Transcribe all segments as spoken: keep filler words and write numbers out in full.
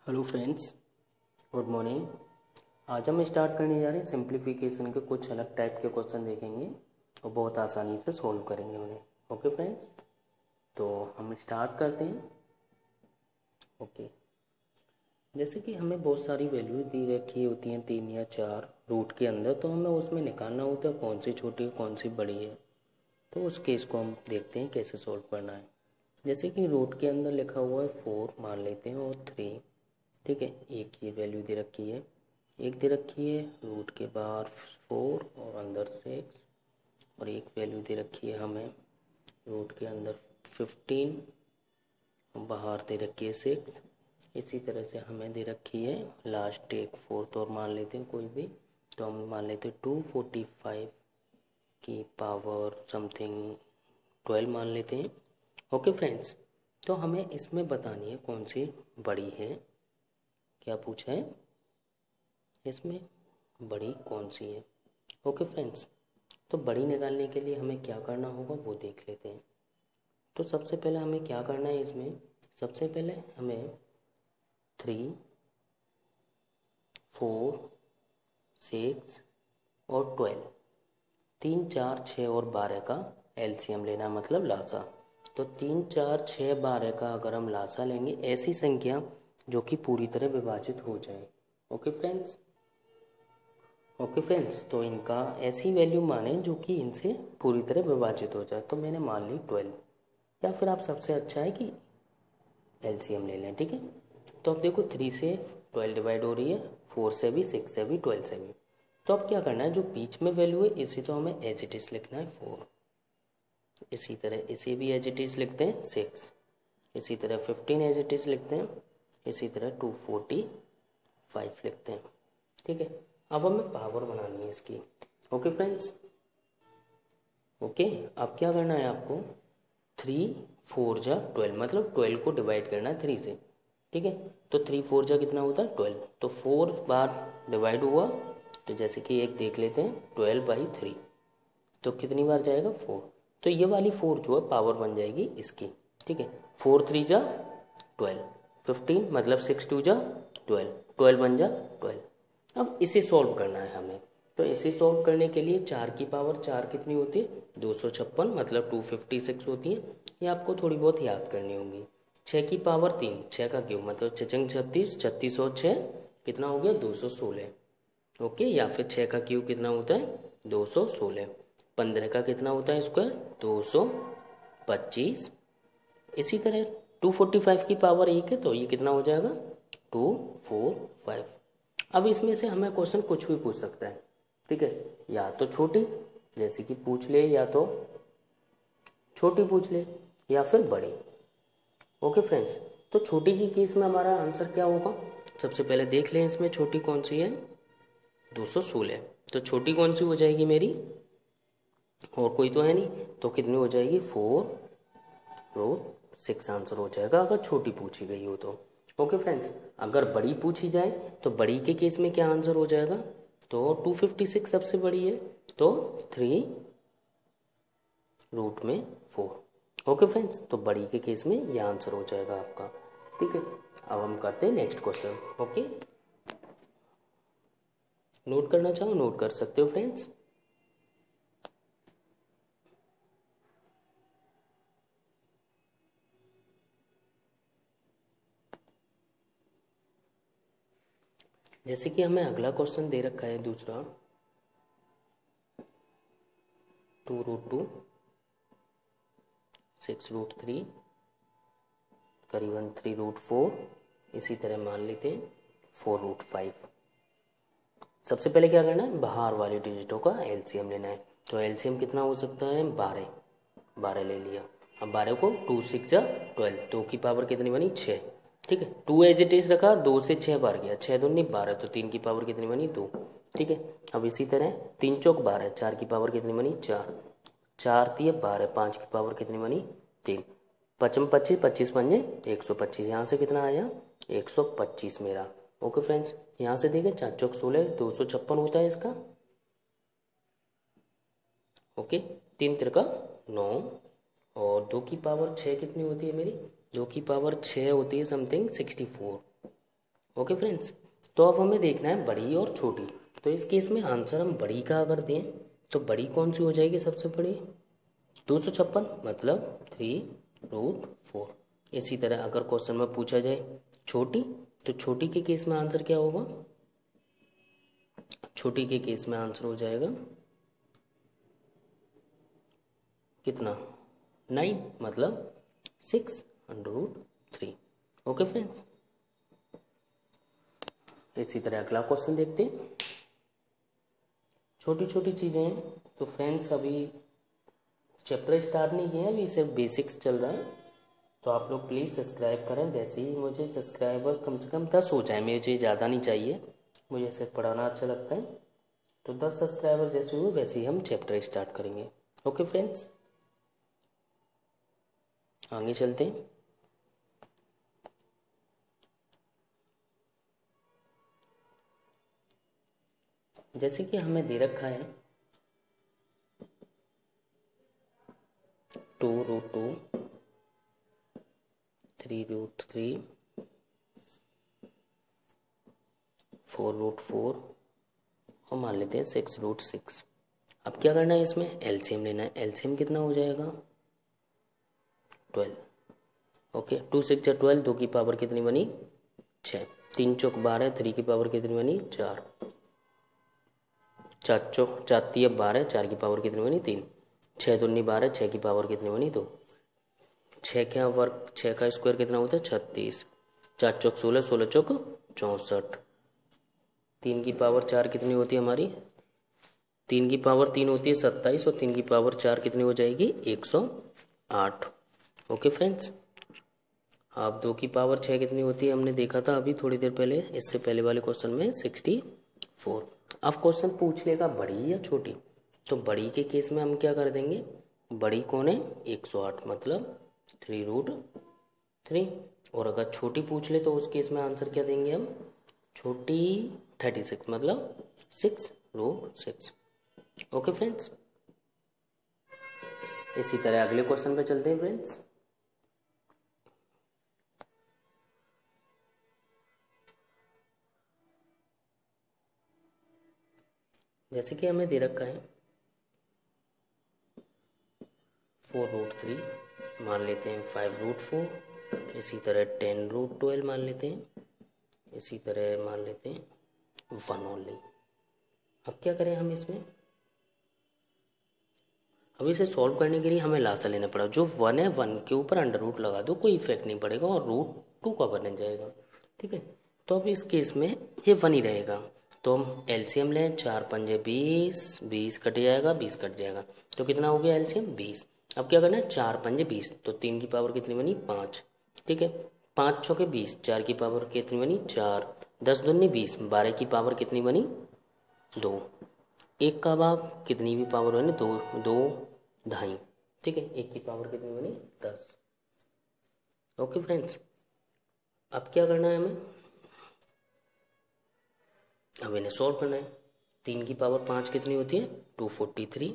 Hello friends, good morning. आज हम start करने जा रहे हैं सिंप्लीफिकेशन के कुछ अलग टाइप के क्वेश्चन देखेंगे और बहुत आसानी से सॉल्व करेंगे उन्हें। ओके फ्रेंड्स, तो हम स्टार्ट करते हैं। ओके, जैसे कि हमें बहुत सारी वैल्यू दी रखी होती हैं, तीन या चार रूट के अंदर, तो हमें उसमें निकालना होता है कौन सी छोटी है कौन सी बड़ी है। तो उस केस को हम देखते हैं कैसे सॉल्व करना है। जैसे कि रूट के अंदर लिखा हुआ है फोर मान लेते हैं और थ्री, ठीक है। एक ये वैल्यू दे रखी है, एक दे रखी है रूट के बाहर फोर और अंदर सिक्स, और एक वैल्यू दे रखी है हमें रूट के अंदर फिफ्टीन, बाहर दे रखी है सिक्स। इसी तरह से हमें दे रखी है लास्ट एक फोर्थ और मान लेते हैं कोई भी, तो हम मान लेते हैं टू फोर्टी फाइव की पावर समथिंग ट्वेल्व मान लेते हैं। ओके फ्रेंड्स, तो हमें इसमें बतानी है कौन सी बड़ी है। क्या पूछा है इसमें, बड़ी कौन सी है। ओके फ्रेंड्स, तो बड़ी निकालने के लिए हमें क्या करना होगा वो देख लेते हैं। तो सबसे पहले हमें क्या करना है इसमें, सबसे पहले हमें थ्री फोर सिक्स और ट्वेल्व, तीन चार छः और बारह का एलसीएम लेना, मतलब लासा। तो तीन चार छः बारह का अगर हम लासा लेंगे, ऐसी संख्या जो कि पूरी तरह विभाजित हो जाए। ओके फ्रेंड्स, ओके फ्रेंड्स, तो इनका ऐसी वैल्यू माने जो कि इनसे पूरी तरह विभाजित हो जाए। तो मैंने मान ली ट्वेल्व, या फिर आप सबसे अच्छा है कि एलसीएम ले लें, ठीक है। तो अब देखो थ्री से ट्वेल्व डिवाइड हो रही है, फोर से भी, सिक्स से भी, ट्वेल्व से भी। तो अब क्या करना है, जो बीच में वैल्यू है इसी तो हमें एज इट इज लिखना है फोर, इसी तरह इसे भी एज इट इज लिखते हैं सिक्स, इसी तरह फिफ्टीन एज इट इज लिखते हैं, इसी तरह टू फोर्टी फाइव लिखते हैं, ठीक है। अब हमें पावर बनानी है इसकी। ओके फ्रेंड्स, ओके, अब क्या करना है आपको, थ्री फोर जा ट्वेल्व, मतलब ट्वेल्व को डिवाइड करना है थ्री से, ठीक है। तो थ्री फोर जा कितना होता है ट्वेल्व, तो फोर बार डिवाइड हुआ, तो जैसे कि एक देख लेते हैं ट्वेल्व बाई थ्री, तो कितनी बार जाएगा फोर। तो ये वाली फोर जो है पावर बन जाएगी इसकी, ठीक है। फोर थ्री जा ट्वेल्व, फिफ्टीन मतलब सिक्स टू जा ट्वेल्व, ट्वेल्व वन जा ट्वेल्व। अब इसे सॉल्व करना है हमें। तो इसे सॉल्व करने के लिए चार की पावर चार कितनी होती है, दो सौ छप्पन, मतलब टू फिफ्टी सिक्स होती है। ये आपको थोड़ी बहुत याद करनी होंगी। छः की पावर तीन, छः का क्यूब मतलब छः छत्तीस, छत्तीस और छः कितना हो गया दो सौ सोलह। ओके, या फिर छः का क्यूब कितना होता है दो सौ सोलह। पंद्रह का कितना होता है स्क्वायर दो सौ पच्चीस। इसी तरह टू फोर्टी फाइव की पावर एक है, तो ये कितना हो जाएगा टू फोर फाइव। अब इसमें से हमें क्वेश्चन कुछ भी पूछ सकता है, ठीक है। या तो छोटी जैसे कि पूछ ले, या तो छोटी पूछ ले, या फिर बड़ी। ओके फ्रेंड्स, तो छोटी की केस में हमारा आंसर क्या होगा, सबसे पहले देख लें इसमें छोटी कौन सी है, दो सौ सोलह। तो छोटी कौन सी हो जाएगी मेरी, और कोई तो है नहीं, तो कितनी हो जाएगी फोर रूट सिक्स आंसर हो जाएगा अगर छोटी पूछी गई हो तो। ओके फ्रेंड्स, अगर बड़ी पूछी जाए तो बड़ी के केस में क्या आंसर हो जाएगा, तो टू फिफ्टी सिक्स सबसे बड़ी है, तो थ्री रूट में फोर। ओके फ्रेंड्स, तो बड़ी के केस में यह आंसर हो जाएगा आपका, ठीक है। अब हम करते हैं नेक्स्ट क्वेश्चन। ओके, नोट करना चाहो नोट कर सकते हो फ्रेंड्स। जैसे कि हमें अगला क्वेश्चन दे रखा है दूसरा, two root two six root three करीबन थ्री रूट फोर, इसी तरह मान लेते हैं फोर रूट फाइव। सबसे पहले क्या करना है, बाहर वाले डिजिटों का एलसीएम लेना है। तो एलसीएम कितना हो सकता है बारह, बारह ले लिया। अब बारह को टू सिक्स जा ट्वेल्व, दो की पावर कितनी बनी छः, ठीक है। टू एज इट इज रखा, दो से छः बार गया, छः दो नहीं बारह, तो तीन की पावर कितनी बनी दो, ठीक है। अब इसी तरह तीन चौक बारह, चार की पावर कितनी बनी चार, चार तीय बारह, पाँच की पावर कितनी बनी तीन, पचम पच्चीस, पच्चीस पंजे एक सौ पच्चीस, यहाँ से कितना आया एक सौ पच्चीस मेरा। ओके फ्रेंड्स, यहाँ से देखें चार चौक सोलह, दो सौ छप्पन होता है इसका। ओके, तीन तिरका नौ, और दो की पावर छः कितनी होती है मेरी, दो की पावर छः होती है something sixty four, okay friends, तो अब हमें देखना है बड़ी और छोटी। तो इस केस में आंसर हम बड़ी का अगर दें तो बड़ी कौन सी हो जाएगी सबसे बड़ी, दो सौ छप्पन मतलब थ्री रूट फोर। इसी तरह अगर क्वेश्चन में पूछा जाए छोटी, तो छोटी के केस में आंसर क्या होगा, छोटी के केस में आंसर हो जाएगा कितना, नाइन मतलब six under root three. Okay friends, इसी तरह अगला क्वेश्चन देखते हैं। छोटी छोटी चीज़ें हैं, तो फ्रेंड्स अभी चैप्टर स्टार्ट नहीं किया है, अभी सिर्फ बेसिक्स चल रहा है। तो आप लोग प्लीज़ सब्सक्राइब करें, जैसे ही मुझे सब्सक्राइबर कम से कम दस हो जाए, मुझे ज़्यादा नहीं चाहिए, मुझे सिर्फ पढ़ाना अच्छा लगता है। तो दस सब्सक्राइबर जैसे हुए वैसे ही हम चैप्टर स्टार्ट करेंगे। ओके फ्रेंड्स, आगे चलते हैं। जैसे कि हमें दे रखा है two root two, three root three, four root four और मान लेते हैं सिक्स रूट सिक्स। अब क्या करना है, इसमें एलसीएम लेना है। एलसीएम कितना हो जाएगा, ट्वेल्व। ओके, टू सिक्स या ट्वेल्व, दो की पावर कितनी बनी, छः, तीन चौक बारह, थ्री की पावर कितनी बनी, चार, चार चौक चार तीय बारह, चार की पावर कितनी बनी, तीन, छः दूनी बारह, छः की पावर कितनी बनी, दो, छः का वर्ग, छः का स्क्वायर कितना होता है, छत्तीस, चार चौक सोलह, सोलह चौक चौंसठ, तीन की पावर चार कितनी होती है हमारी, तीन की पावर तीन होती है सत्ताईस, और तीन की पावर चार कितनी हो जाएगी, एक सौ आठ। ओके फ्रेंड्स, आप दो की पावर छः कितनी होती है, हमने देखा था अभी थोड़ी देर पहले, इससे पहले वाले क्वेश्चन में सिक्सटी फोर। अब क्वेश्चन पूछ लेगा बड़ी या छोटी, तो बड़ी के केस में हम क्या कर देंगे, बड़ी कौन है, एक सौ आठ मतलब थ्री रूट थ्री। और अगर छोटी पूछ ले तो उस केस में आंसर क्या देंगे हम, छोटी थर्टी सिक्स मतलब six root six. Okay friends, इसी तरह अगले क्वेश्चन पे चलते हैं फ्रेंड्स। जैसे कि हमें दे रखा है फोर रूट थ्री, मान लेते हैं फाइव रूट फोर, इसी तरह टेन रूट ट्वेल्व मान लेते हैं, इसी तरह मान लेते हैं वन ओनली। अब क्या करें हम इसमें, अब इसे सॉल्व करने के लिए हमें लासा लेना पड़ा, जो वन है वन के ऊपर अंडर रूट लगा दो, कोई इफेक्ट नहीं पड़ेगा और रूट टू का बन जाएगा। ठीक है, तो अब इस केस में ये वन ही रहेगा, तो हम एलसीएम लें, चार पंजे बीस, बीस कट जाएगा, बीस कट जाएगा, तो कितना हो गया एलसीएम बीस। अब क्या करना है, चार पंजे बीस, तो तीन की पावर कितनी बनी, पाँच। ठीक है, पाँच छः के बीस, चार की पावर कितनी बनी, चार, दस दूनी बीस, बारह की पावर कितनी बनी, दो, एक का भाग कितनी भी पावर बनी, दो, दो ढाई। ठीक है, एक की पावर कितनी बनी, दस। ओके फ्रेंड्स, अब क्या करना है हमें, अब इन्हें सॉल्व करना है। तीन की पावर पाँच कितनी होती है, टू फोर्टी थ्री,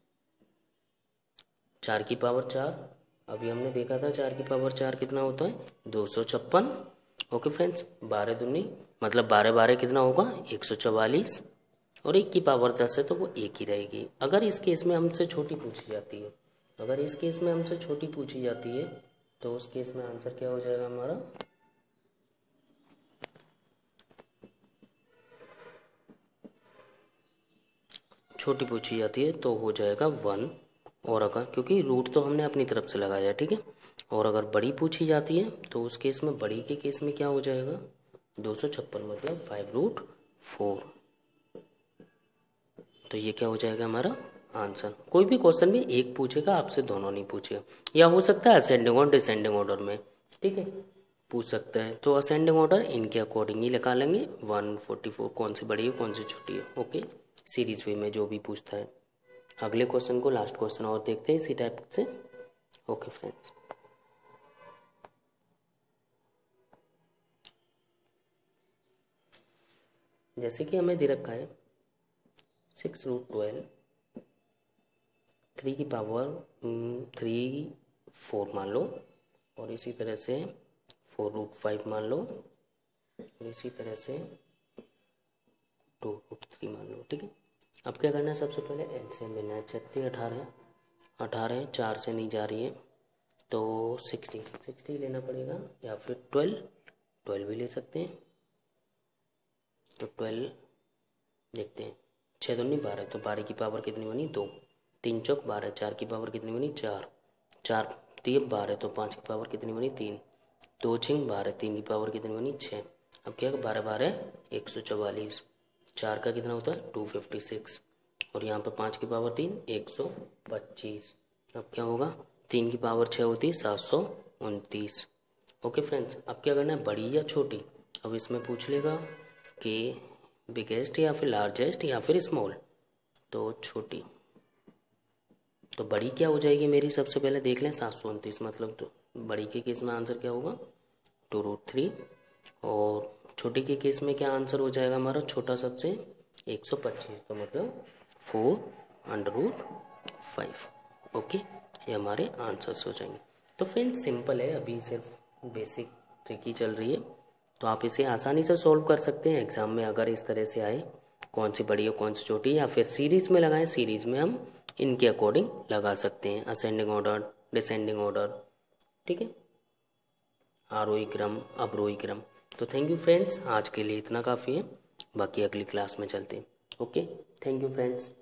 चार की पावर चार, अभी हमने देखा था चार की पावर चार कितना होता है, दो सौ छप्पन। ओके फ्रेंड्स, बारह दूनी मतलब बारह बारह कितना होगा, एक सौ चवालीस, और एक की पावर दस है तो वो एक ही रहेगी। अगर इस केस में हमसे छोटी पूछी जाती है, अगर इस केस में हमसे छोटी पूछी जाती है तो उस केस में आंसर क्या हो जाएगा हमारा, छोटी पूछी जाती है तो हो जाएगा वन, और अगर क्योंकि रूट तो हमने अपनी तरफ से लगाया, ठीक है, और अगर बड़ी पूछी जाती है तो उस केस में, बड़ी के केस में क्या हो जाएगा, दो सौ छप्पन मतलब फाइव रूट फोर। तो ये क्या हो जाएगा हमारा आंसर। कोई भी क्वेश्चन में एक पूछेगा, आपसे दोनों नहीं पूछेगा, या हो सकता है असेंडिंग और डिसेंडिंग ऑर्डर में, ठीक है, पूछ सकता है। तो असेंडिंग ऑर्डर इनके अकॉर्डिंग ही लगा लेंगे, वन फोर्टी फोर कौन सी बड़ी है कौन सी छोटी है। ओके, सीरीज वे में जो भी पूछता है। अगले क्वेश्चन को, लास्ट क्वेश्चन और देखते हैं इसी टाइप से। ओके फ्रेंड्स, जैसे कि हमें दे रखा है सिक्स रूट ट्वेल्व, थ्री की पावर थ्री फोर मान लो, और इसी तरह से फोर रूट फाइव मान लो, और इसी तरह से टू रूट थ्री मान लो, ठीक है। अब क्या करना है, सबसे पहले एलसीएम लेना है। छत्तीस अठारह अठारह चार से नहीं जा रही है तो सिक्सटी सिक्सटी लेना पड़ेगा, या फिर ट्वेल्व ट्वेल्व भी ले सकते हैं। तो ट्वेल्व देखते हैं, छः दो नहीं बारह, तो बारह की पावर कितनी बनी, दो। तीन चौक बारह, चार की पावर कितनी बनी, चार। चार तीन बारह, तो पाँच की पावर कितनी बनी, तीन। दो छिंग बारह, तीन की पावर कितनी बनी, छः। अब क्या है, बारह बारह एक सौ चवालीस। चार का कितना होता है, टू फिफ्टी सिक्स। और यहाँ पर पाँच की पावर तीन, एक सौ पच्चीस। अब क्या होगा, तीन की पावर छः होती है, सात सौ उनतीस। ओके फ्रेंड्स, अब क्या करना है, बड़ी या छोटी। अब इसमें पूछ लेगा कि बिगेस्ट या फिर लार्जेस्ट या फिर स्मॉल, तो छोटी। तो बड़ी क्या हो जाएगी मेरी, सबसे पहले देख लें, सात सौ उनतीस मतलब, तो बड़ी के केस में आंसर क्या होगा, टू रूट थ्री। और छोटी के केस में क्या आंसर हो जाएगा हमारा, छोटा सबसे एक सौ पच्चीस, तो मतलब four under root five. Okay, ये हमारे आंसर्स हो जाएंगे। तो फ्रेंड्स सिंपल है, अभी सिर्फ बेसिक ट्रिकी चल रही है, तो आप इसे आसानी से सॉल्व कर सकते हैं एग्जाम में। अगर इस तरह से आए, कौन सी बड़ी है कौन सी छोटी, या फिर सीरीज में लगाएं, सीरीज में हम इनके अकॉर्डिंग लगा सकते हैं, असेंडिंग ऑर्डर, डिसेंडिंग ऑर्डर, ठीक है, आरोही क्रम, अवरोही क्रम। तो थैंक यू फ्रेंड्स, आज के लिए इतना काफ़ी है, बाकी अगली क्लास में चलते हैं। Okay, thank you friends.